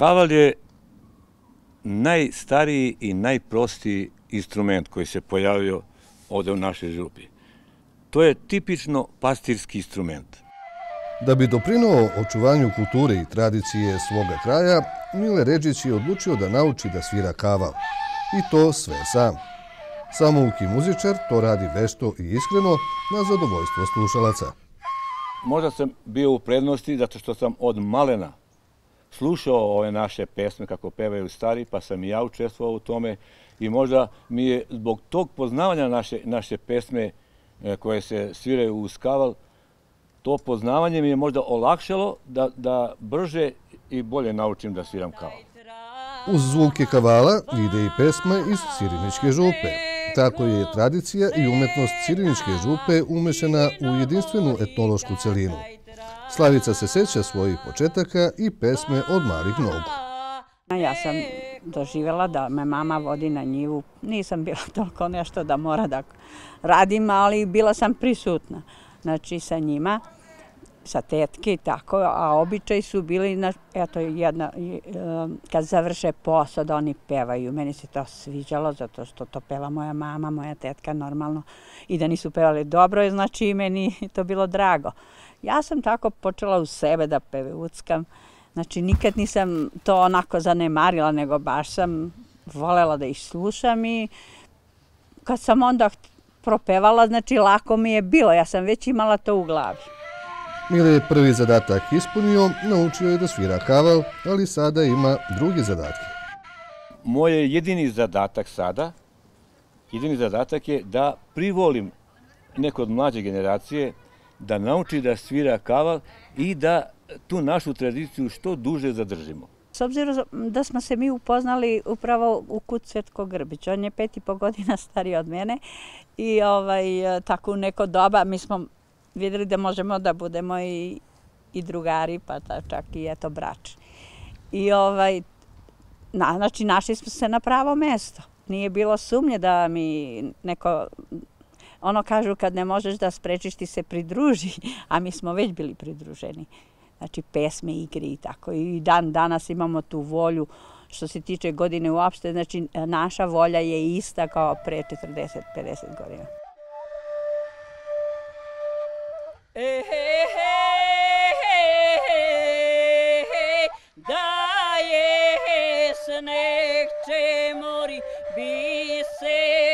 Kaval je najstariji i najprostiji instrument koji se pojavio ovde u našoj župi. To je tipično pastirski instrument. Da bi doprinuo očuvanju kulture i tradicije svoga kraja, Mile Redžić je odlučio da nauči da svira kaval. I to sve sam. Samouki muzičar to radi vešto i iskreno na zadovoljstvo slušalaca. Možda sam bio u prednosti zato što sam od malena slušao ove naše pesme kako pevaju stari, pa sam i ja učestvovao u tome i možda mi je zbog tog poznavanja naše pesme koje se sviraju uz kaval, to poznavanje mi je možda olakšalo da brže i bolje naučim da sviram kaval. Uz zvuke kavala ide i pesma iz Siriničke župe. Tako je tradicija i umetnost Siriničke župe umešana u jedinstvenu etnološku celinu. Slavica se seća svojih početaka i pesme od malih nogu. Ja sam doživjela da me mama vodi na njivu. Nisam bila toliko nešto da mora da radim, ali bila sam prisutna. Znači sa njima, sa tetke i tako, a običaj su bili, eto jedna, kad završe posao da oni pevaju. Meni se to sviđalo zato što to peva moja mama, moja tetka normalno. I da nisu pevali dobro, znači i meni to bilo drago. Ja sam tako počela u sebe da peveuckam. Znači nikad nisam to onako zanemarila, nego baš sam volela da ih slušam i kad sam onda propevala, znači lako mi je bilo, ja sam već imala to u glavi. Mile je prvi zadatak ispunio, naučio je da svira kaval, ali sada ima druge zadatke. Moj jedini zadatak sada, je da privolim neko od mlađe generacije da nauči da svira kaval i da tu našu tradiciju što duže zadržimo. S obzirom da smo se mi upoznali upravo u Kut Cvetko Grbić, on je 5,5 godina stariji od mene i tako u neko doba mi smo vidjeli da možemo da budemo i drugari, pa čak i eto bračni. I znači našli smo se na pravo mesto. Nije bilo sumnje da mi neko, ono kažu kad ne možeš da sprečiš ti se pridruži, a mi smo već bili pridruženi. Znači pesme, igre i tako. I dan danas imamo tu volju što se tiče godine uopšte. Znači naša volja je ista kao pre 40-50 godina. Da je sneg će mori bi se